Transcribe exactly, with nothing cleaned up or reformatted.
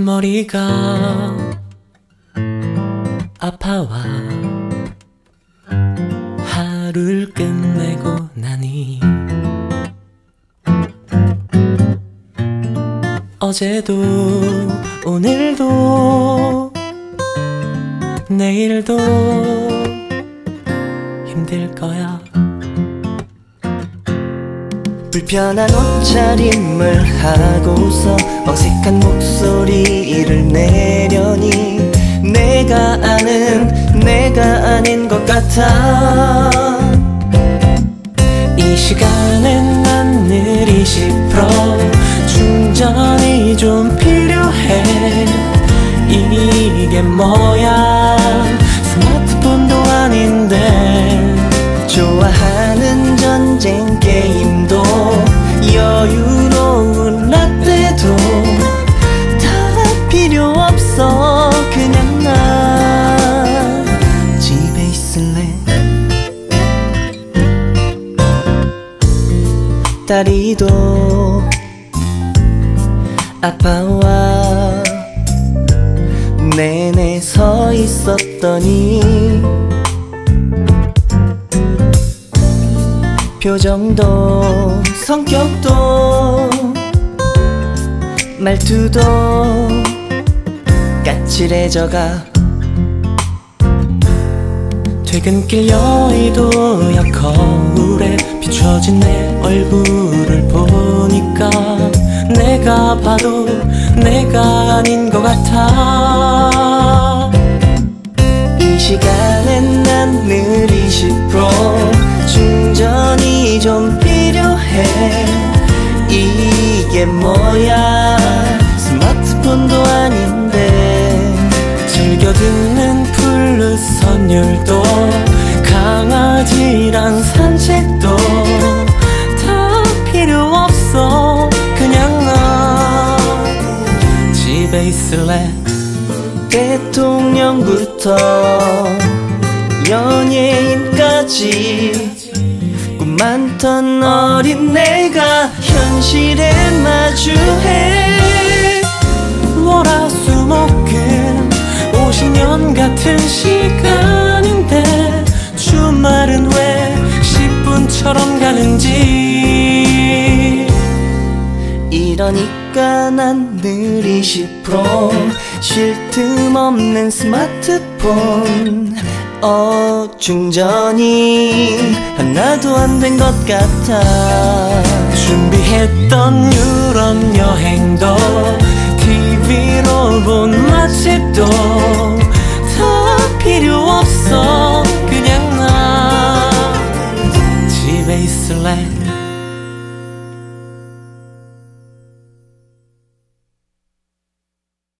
머리가 아파와 하루를 끝내고 나니 어제도 오늘도 내일도 힘들 거야. 불편한 옷차림을 하고서 어색한 목소리를 내려니 내가 아는 내가 아닌 것 같아. 이 시간엔 난 늘 이십 퍼센트 충전이 좀 필요해. 이게 뭐야, 스마트폰도 아닌데. 좋아하는 전쟁 게임도 여유로운 라떼도 다 필요 없어. 그냥 나 집에 있을래. 다리도 아파와 내내 서 있었더니 표정도 성격도 말투도 까칠해져가. 퇴근길 여의도역 거울에 비춰진 내 얼굴을 보니까 내가 봐도 내가 아닌 것 같아. 이 시간엔 난 늘 이십 퍼센트 충전이 좀 필요해. 이게 뭐야, 스마트폰도 아닌데. 즐겨 듣는 플루스 선율도 강아지랑 산책도 다 필요 없어. 그냥 나 집에 있을래. 대통령부터 연예인까지 꿈 많던 어린 내가 현실에 마주해. 월화수목금 오십 년 같은 시간인데 주말은 왜 십 분처럼 가는지. 이러니까 난 늘 이십 퍼센트 쉴 틈 없는 스마트폰. 어 충전이 하나도 안 된 것 같아. 준비했던 유럽 여행도 티비로 본 맛집도 다 필요 없어. 그냥 나 집에 있을래.